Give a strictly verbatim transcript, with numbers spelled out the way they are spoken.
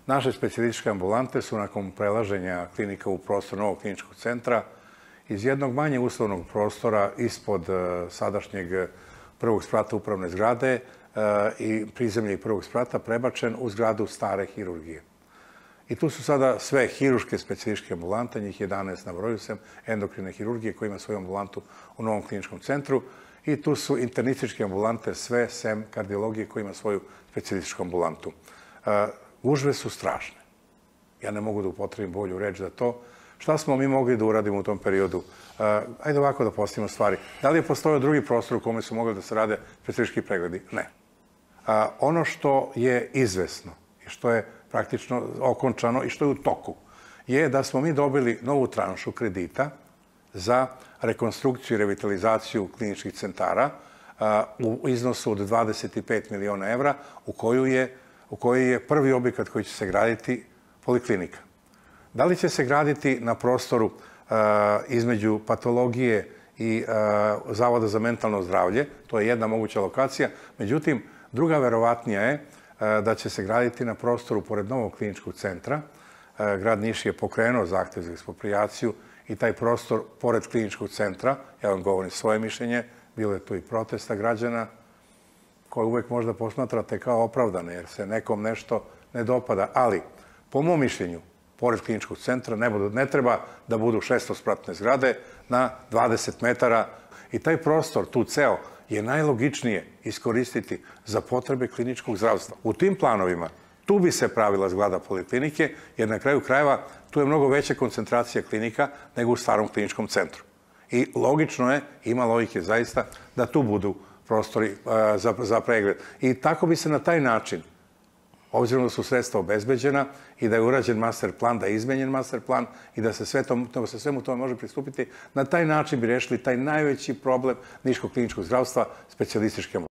Naše specijalističke ambulante su nakon prelaženja klinika u prostor novog kliničkog centra iz jednog manje uslovnog prostora ispod sadašnjeg prvog sprata upravne zgrade i prizemlje i prvog sprata prebačen u zgradu stare hirurgije. I tu su sada sve hiruške specijalističke ambulante, njih jedanaest na broju, sem endokrine hirurgije koja ima svoju ambulantu u novom kliničkom centru, i tu su internističke ambulante sve, sem kardiologije koja ima svoju specijalističku ambulantu. Gužve su strašne. Ja ne mogu da upotrebim bolju reč za to. Šta smo mi mogli da uradimo u tom periodu? Ajde ovako da postavimo stvari. Da li je postojao drugi prostor u kome su mogli da se rade specijalistički pregledi? Ne. Ono što je izvesno i što je praktično okončano i što je u toku je da smo mi dobili novu tranšu kredita za rekonstrukciju i revitalizaciju kliničkih centara u iznosu od dvadeset pet miliona evra u kojoj je prvi objekat koji će se graditi poliklinika. Da li će se graditi na prostoru između patologije i Zavoda za mentalno zdravlje? To je jedna moguća lokacija. Međutim, druga verovatnija je da će se graditi na prostoru pored novog kliničkog centra. Grad Niš je pokrenuo zahtev za eksproprijaciju i taj prostor pored kliničkog centra, ja vam govorim svoje mišljenje, bilo je tu i protesta građana koje uvek možda posmatrate kao opravdane jer se nekom nešto ne dopada, ali po mom mišljenju, pored kliničkog centra ne treba da budu šestospratne zgrade na dvadeset metara i taj prostor, tu ceo, je najlogičnije iskoristiti za potrebe kliničkog zdravstva. U tim planovima tu bi se pravila zgrada poliklinike, jer na kraju krajeva tu je mnogo veća koncentracija klinika nego u starom kliničkom centru. I logično je, ima logike zaista, da tu budu prostori za pregled. I tako bi se na taj način, obzirom da su sredstva obezbeđena i da je urađen master plan, da je izmenjen master plan i da se svemu tome može pristupiti, na taj način bi rešili taj najveći problem niškog kliničkog zdravstva, specijalističke ambulante.